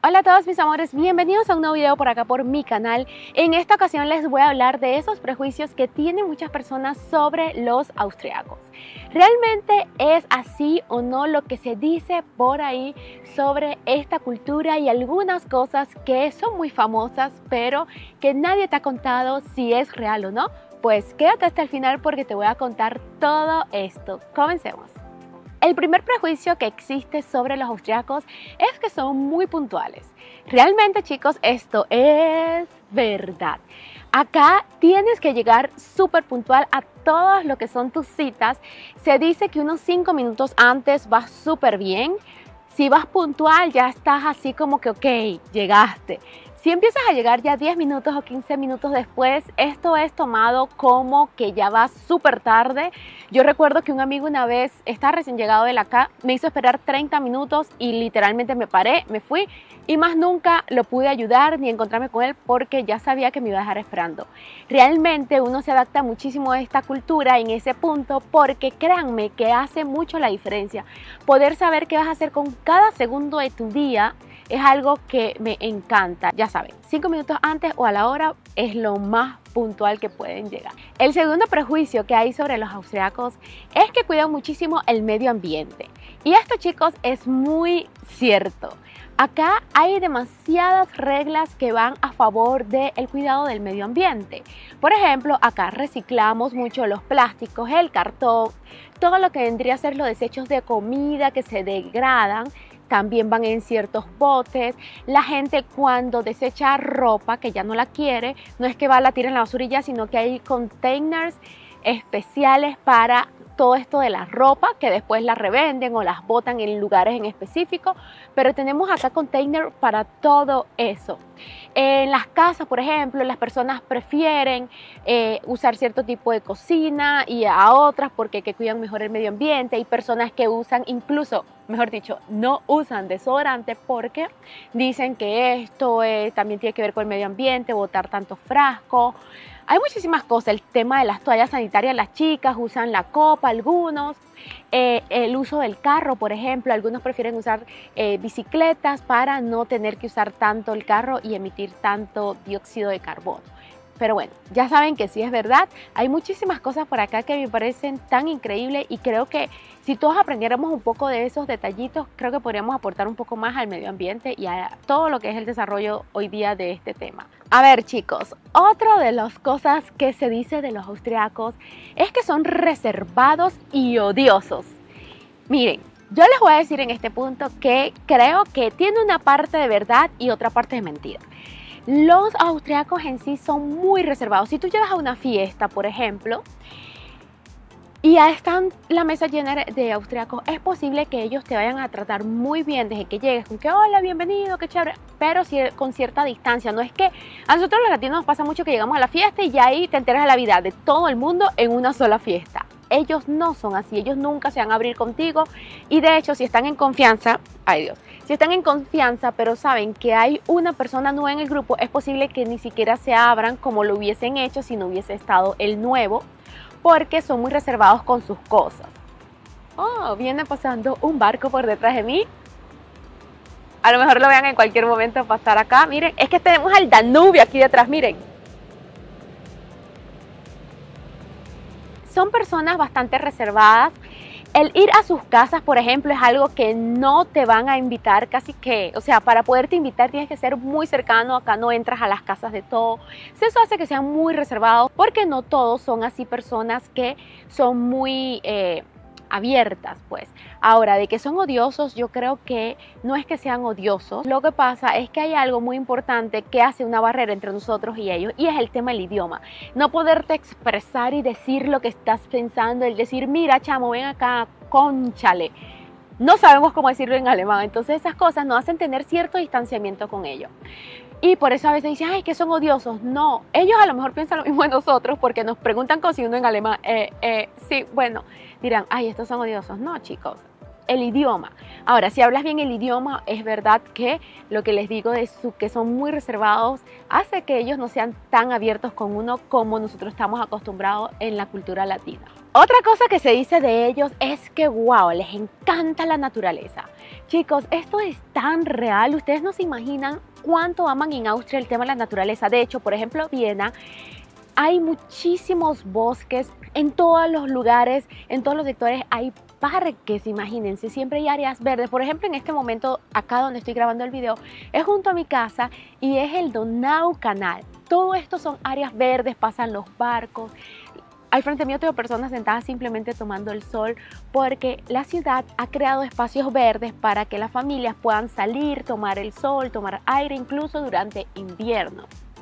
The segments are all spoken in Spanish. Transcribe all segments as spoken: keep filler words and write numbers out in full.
Hola a todos mis amores, bienvenidos a un nuevo video por acá por mi canal. En esta ocasión les voy a hablar de esos prejuicios que tienen muchas personas sobre los austriacos. ¿Realmente es así o no lo que se dice por ahí sobre esta cultura y algunas cosas que son muy famosas pero que nadie te ha contado si es real o no? Pues quédate hasta el final porque te voy a contar todo esto. Comencemos. El primer prejuicio que existe sobre los austriacos es que son muy puntuales. Realmente, chicos, esto es verdad. Acá tienes que llegar súper puntual a todas lo que son tus citas. Se dice que unos cinco minutos antes vas súper bien. Si vas puntual ya estás así como que ok, llegaste. Si empiezas a llegar ya diez minutos o quince minutos después, esto es tomado como que ya vas súper tarde. Yo recuerdo que un amigo una vez, estaba recién llegado de la acá, me hizo esperar treinta minutos y literalmente me paré, me fui y más nunca lo pude ayudar ni encontrarme con él porque ya sabía que me iba a dejar esperando. Realmente uno se adapta muchísimo a esta cultura en ese punto porque créanme que hace mucho la diferencia. Poder saber qué vas a hacer con cada segundo de tu día es algo que me encanta. Ya saben, cinco minutos antes o a la hora es lo más puntual que pueden llegar. El segundo prejuicio que hay sobre los austriacos es que cuidan muchísimo el medio ambiente. Y esto, chicos, es muy cierto. Acá hay demasiadas reglas que van a favor del cuidado del medio ambiente. Por ejemplo, acá reciclamos mucho los plásticos, el cartón, todo lo que vendría a ser los desechos de comida que se degradan. También van en ciertos botes. La gente cuando desecha ropa que ya no la quiere, no es que va a la tira en la basurilla, sino que hay containers especiales para todo esto de la ropa que después la revenden o las botan en lugares en específico, pero tenemos acá container para todo eso. En las casas, por ejemplo, las personas prefieren eh, usar cierto tipo de cocina y a otras porque que cuidan mejor el medio ambiente. Hay personas que usan incluso, mejor dicho, no usan desodorante porque dicen que esto eh, también tiene que ver con el medio ambiente, botar tantos frascos. Hay muchísimas cosas, el tema de las toallas sanitarias, las chicas usan la copa, algunos, eh, el uso del carro, por ejemplo, algunos prefieren usar eh, bicicletas para no tener que usar tanto el carro y emitir tanto dióxido de carbono. Pero bueno, ya saben que sí es verdad, hay muchísimas cosas por acá que me parecen tan increíbles y creo que si todos aprendiéramos un poco de esos detallitos, creo que podríamos aportar un poco más al medio ambiente y a todo lo que es el desarrollo hoy día de este tema. A ver, chicos, otra de las cosas que se dice de los austriacos es que son reservados y odiosos. Miren, yo les voy a decir en este punto que creo que tiene una parte de verdad y otra parte de mentira. Los austriacos en sí son muy reservados. Si tú llegas a una fiesta, por ejemplo, y ya están la mesa llena de austriacos, es posible que ellos te vayan a tratar muy bien desde que llegues, con que hola, bienvenido, qué chévere, pero si, con cierta distancia. No es que a nosotros los latinos nos pasa mucho que llegamos a la fiesta y ya ahí te enteras de la vida de todo el mundo en una sola fiesta. Ellos no son así, ellos nunca se van a abrir contigo y de hecho si están en confianza, ay Dios, si están en confianza pero saben que hay una persona nueva en el grupo, es posible que ni siquiera se abran como lo hubiesen hecho si no hubiese estado el nuevo, porque son muy reservados con sus cosas. Oh, viene pasando un barco por detrás de mí. A lo mejor lo vean en cualquier momento pasar acá. Miren, es que tenemos al Danubio aquí detrás, miren. Son personas bastante reservadas. El ir a sus casas, por ejemplo, es algo que no te van a invitar casi que, o sea, para poderte invitar tienes que ser muy cercano, acá no entras a las casas de todo. Eso hace que sean muy reservados porque no todos son así personas que son muy eh, abiertas, pues. Ahora, de que son odiosos, yo creo que no es que sean odiosos. Lo que pasa es que hay algo muy importante que hace una barrera entre nosotros y ellos y es el tema del idioma. No poderte expresar y decir lo que estás pensando, el decir, mira, chamo, ven acá, cónchale. No sabemos cómo decirlo en alemán, entonces esas cosas nos hacen tener cierto distanciamiento con ellos. Y por eso a veces dicen, ay, que son odiosos. No, ellos a lo mejor piensan lo mismo de nosotros porque nos preguntan cosiendo en alemán. Eh, eh, sí, bueno, dirán, ay, estos son odiosos. No, chicos, el idioma. Ahora, si hablas bien el idioma, es verdad que lo que les digo de su, que son muy reservados hace que ellos no sean tan abiertos con uno como nosotros estamos acostumbrados en la cultura latina. Otra cosa que se dice de ellos es que, wow, les encanta la naturaleza. Chicos, esto es tan real, ustedes no se imaginan cuánto aman en Austria el tema de la naturaleza. De hecho, por ejemplo, Viena, hay muchísimos bosques en todos los lugares, en todos los sectores hay parques, imagínense, siempre hay áreas verdes. Por ejemplo, en este momento, acá donde estoy grabando el video, es junto a mi casa y es el Donau Canal. Todo esto son áreas verdes, pasan los barcos. Al frente mío tengo personas sentadas simplemente tomando el sol porque la ciudad ha creado espacios verdes para que las familias puedan salir, tomar el sol, tomar aire, incluso durante invierno.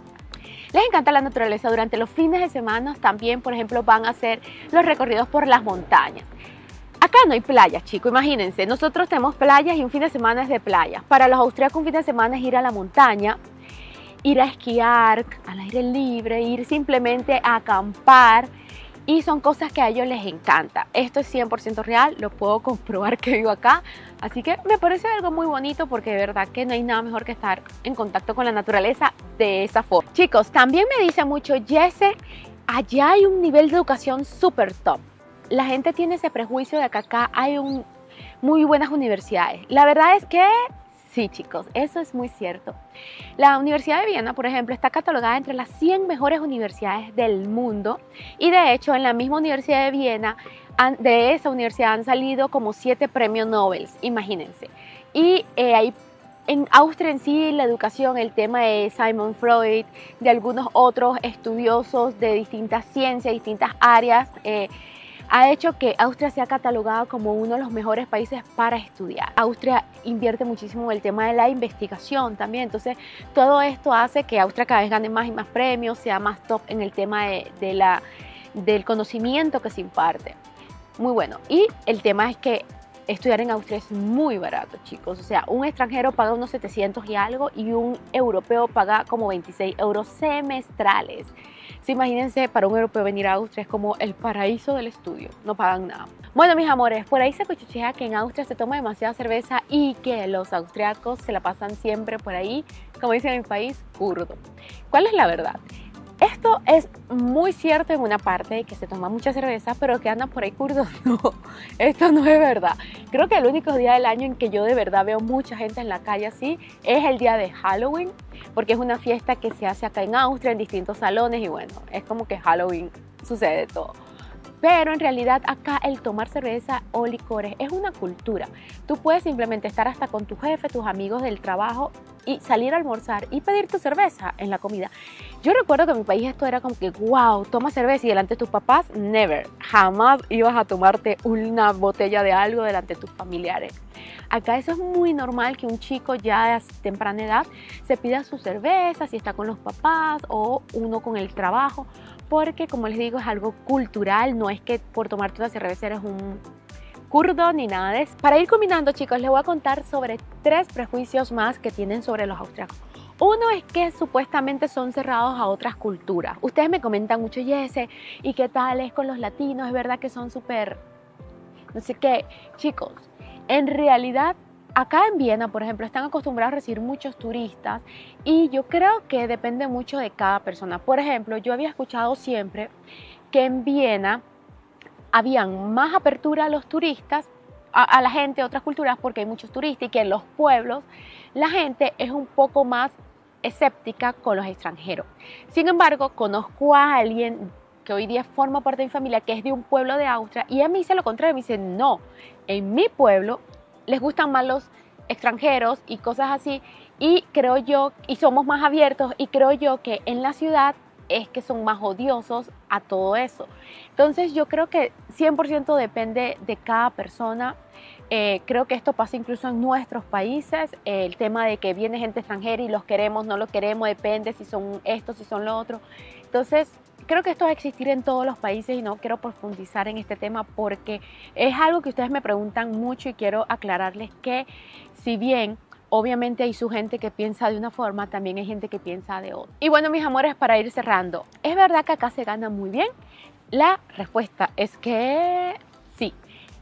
Les encanta la naturaleza. Durante los fines de semana también, por ejemplo, van a hacer los recorridos por las montañas. Acá no hay playas, chicos, imagínense. Nosotros tenemos playas y un fin de semana es de playa. Para los austríacos un fin de semana es ir a la montaña, ir a esquiar al aire libre, ir simplemente a acampar. Y son cosas que a ellos les encanta. Esto es cien por ciento real, lo puedo comprobar que vivo acá. Así que me parece algo muy bonito porque de verdad que no hay nada mejor que estar en contacto con la naturaleza de esa forma. Chicos, también me dice mucho, Jesse, allá hay un nivel de educación súper top. La gente tiene ese prejuicio de que acá hay un, muy buenas universidades. La verdad es que sí, chicos, eso es muy cierto. La Universidad de Viena, por ejemplo, está catalogada entre las cien mejores universidades del mundo y de hecho en la misma Universidad de Viena, de esa universidad han salido como siete premios Nobel, imagínense. Y eh, hay en Austria en sí, la educación, el tema de Sigmund Freud, de algunos otros estudiosos de distintas ciencias, distintas áreas, eh, ha hecho que Austria sea catalogada como uno de los mejores países para estudiar. Austria invierte muchísimo en el tema de la investigación también, entonces todo esto hace que Austria cada vez gane más y más premios, sea más top en el tema de, de la, del conocimiento que se imparte. Muy bueno. Y el tema es que estudiar en Austria es muy barato, chicos. O sea, un extranjero paga unos setecientos y algo y un europeo paga como veintiséis euros semestrales. Sí, imagínense, para un europeo venir a Austria es como el paraíso del estudio, no pagan nada. Bueno, mis amores, por ahí se cuchichea que en Austria se toma demasiada cerveza y que los austriacos se la pasan siempre por ahí, como dicen en mi país, curdo. ¿Cuál es la verdad? Esto es muy cierto en una parte, que se toma mucha cerveza, pero que andan por ahí curdos, no, esto no es verdad. Creo que el único día del año en que yo de verdad veo mucha gente en la calle así es el día de Halloween, porque es una fiesta que se hace acá en Austria en distintos salones y bueno, es como que Halloween sucede todo. Pero en realidad acá el tomar cerveza o licores es una cultura. Tú puedes simplemente estar hasta con tu jefe, tus amigos del trabajo y salir a almorzar y pedir tu cerveza en la comida. Yo recuerdo que en mi país esto era como que, wow, toma cerveza y delante de tus papás, never, jamás ibas a tomarte una botella de algo delante de tus familiares. Acá eso es muy normal que un chico ya a temprana edad se pida su cerveza si está con los papás o uno con el trabajo, porque como les digo es algo cultural, no es que por tomarte una cerveza eres un kurdo ni nada de eso. Para ir combinando, chicos, les voy a contar sobre tres prejuicios más que tienen sobre los austriacos. Uno es que supuestamente son cerrados a otras culturas. Ustedes me comentan mucho, Jesse, ¿y qué tal es con los latinos? Es verdad que son súper, no sé qué. Chicos, en realidad acá en Viena, por ejemplo, están acostumbrados a recibir muchos turistas y yo creo que depende mucho de cada persona. Por ejemplo, yo había escuchado siempre que en Viena habían más apertura a los turistas, a, a la gente de otras culturas porque hay muchos turistas y que en los pueblos la gente es un poco más escéptica con los extranjeros. Sin embargo, conozco a alguien que hoy día forma parte de mi familia que es de un pueblo de Austria y a mí dice lo contrario, me dice no, en mi pueblo les gustan más los extranjeros y cosas así y creo yo, y somos más abiertos y creo yo que en la ciudad es que son más odiosos a todo eso. Entonces yo creo que cien por ciento depende de cada persona. Eh, creo que esto pasa incluso en nuestros países, eh, el tema de que viene gente extranjera y los queremos, no los queremos, depende si son estos, si son lo otro. Entonces creo que esto va a existir en todos los países y no quiero profundizar en este tema porque es algo que ustedes me preguntan mucho y quiero aclararles que si bien obviamente hay su gente que piensa de una forma, también hay gente que piensa de otra. Y bueno, mis amores, para ir cerrando, ¿es verdad que acá se gana muy bien? La respuesta es que sí.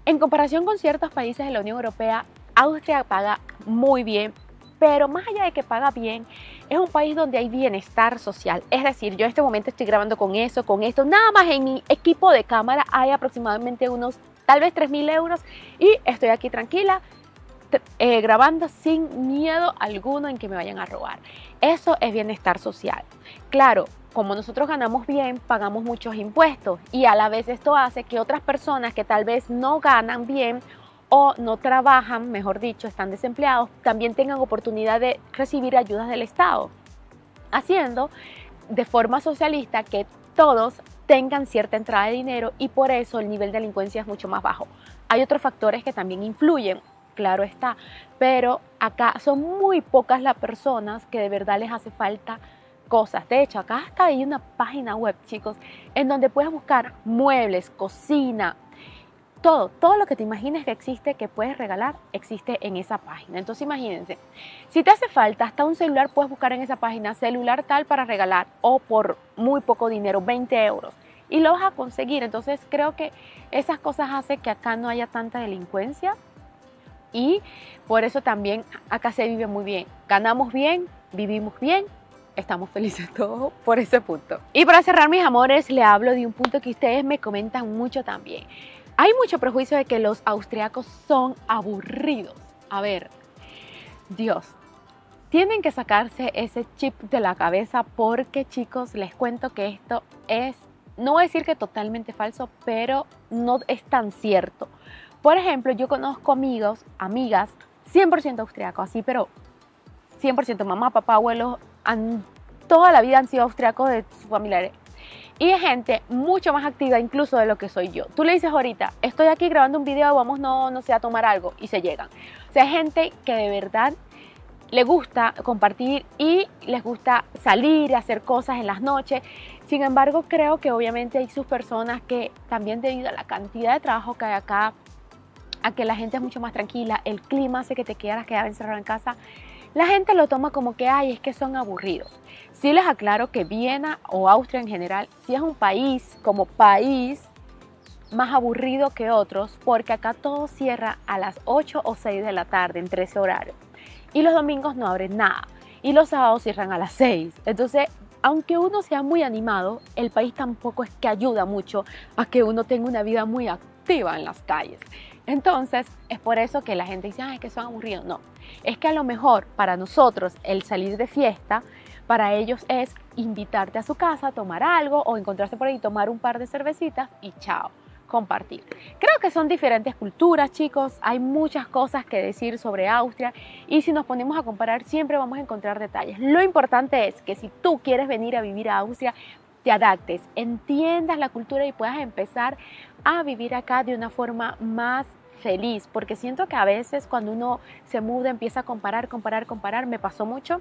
En comparación con ciertos países de la Unión Europea, Austria paga muy bien, pero más allá de que paga bien, es un país donde hay bienestar social. Es decir, yo en este momento estoy grabando con eso, con esto, nada más en mi equipo de cámara hay aproximadamente unos tal vez tres mil euros y estoy aquí tranquila, eh, grabando sin miedo alguno en que me vayan a robar. Eso es bienestar social. Claro, como nosotros ganamos bien, pagamos muchos impuestos y a la vez esto hace que otras personas que tal vez no ganan bien o no trabajan, mejor dicho, están desempleados, también tengan oportunidad de recibir ayudas del Estado, haciendo de forma socialista que todos tengan cierta entrada de dinero y por eso el nivel de delincuencia es mucho más bajo. Hay otros factores que también influyen, claro está, pero acá son muy pocas las personas que de verdad les hace falta cosas. De hecho, acá hasta hay una página web, chicos, en donde puedes buscar muebles, cocina, todo, todo lo que te imagines que existe, que puedes regalar, existe en esa página. Entonces imagínense, si te hace falta hasta un celular, puedes buscar en esa página celular tal para regalar o por muy poco dinero, veinte euros, y lo vas a conseguir. Entonces creo que esas cosas hacen que acá no haya tanta delincuencia y por eso también acá se vive muy bien. Ganamos bien, vivimos bien, estamos felices todos por ese punto. Y para cerrar, mis amores, le hablo de un punto que ustedes me comentan mucho también. Hay mucho prejuicio de que los austriacos son aburridos. A ver, Dios, tienen que sacarse ese chip de la cabeza porque, chicos, les cuento que esto es, no voy a decir que totalmente falso, pero no es tan cierto. Por ejemplo, yo conozco amigos, amigas, cien por ciento austriacos, así, pero cien por ciento mamá, papá, abuelos, han, toda la vida han sido austriacos de sus familiares. Y es gente mucho más activa incluso de lo que soy yo. Tú le dices ahorita, estoy aquí grabando un video, vamos, no, no sé, a tomar algo, y se llegan. O sea, gente que de verdad le gusta compartir y les gusta salir, hacer cosas en las noches. Sin embargo, creo que obviamente hay sus personas que también debido a la cantidad de trabajo que hay acá, a que la gente es mucho más tranquila, el clima hace que te quieras quedar encerrado en casa, la gente lo toma como que, ay, es que son aburridos. Sí les aclaro que Viena o Austria en general, sí es un país, como país, más aburrido que otros, porque acá todo cierra a las ocho o seis de la tarde, entre ese horario. Y los domingos no abren nada. Y los sábados cierran a las seis. Entonces, aunque uno sea muy animado, el país tampoco es que ayuda mucho a que uno tenga una vida muy activa en las calles. Entonces, es por eso que la gente dice, ah, es que son aburridos. No, es que a lo mejor para nosotros el salir de fiesta, para ellos es invitarte a su casa, tomar algo o encontrarse por ahí, tomar un par de cervecitas y chao, compartir. Creo que son diferentes culturas, chicos, hay muchas cosas que decir sobre Austria y si nos ponemos a comparar siempre vamos a encontrar detalles. Lo importante es que si tú quieres venir a vivir a Austria, te adaptes, entiendas la cultura y puedas empezar a vivir acá de una forma más feliz, porque siento que a veces cuando uno se muda empieza a comparar, comparar, comparar, me pasó mucho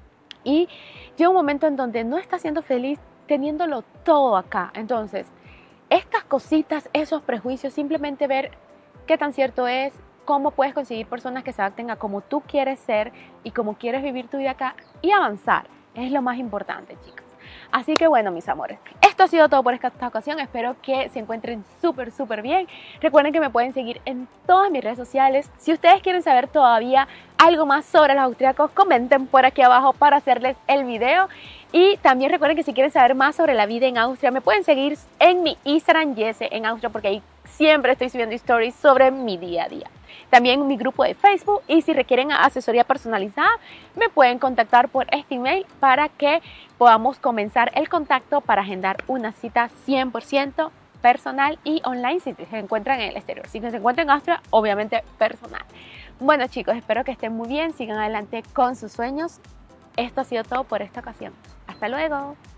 y llega un momento en donde no estás siendo feliz teniéndolo todo acá. Entonces, estas cositas, esos prejuicios, simplemente ver qué tan cierto es, cómo puedes conseguir personas que se adapten a cómo tú quieres ser y cómo quieres vivir tu vida acá y avanzar, es lo más importante, chicos. Así que bueno, mis amores, esto ha sido todo por esta ocasión. Espero que se encuentren súper, súper bien. Recuerden que me pueden seguir en todas mis redes sociales. Si ustedes quieren saber todavía algo más sobre los austriacos, comenten por aquí abajo para hacerles el video. Y también recuerden que si quieren saber más sobre la vida en Austria, me pueden seguir en mi Instagram, Jesse en Austria, porque ahí siempre estoy subiendo stories sobre mi día a día. También mi grupo de Facebook y si requieren asesoría personalizada, me pueden contactar por este email para que podamos comenzar el contacto para agendar una cita cien por ciento personal y online si se encuentran en el exterior. Si se encuentran en Austria, obviamente personal. Bueno, chicos, espero que estén muy bien, sigan adelante con sus sueños. Esto ha sido todo por esta ocasión. Hasta luego.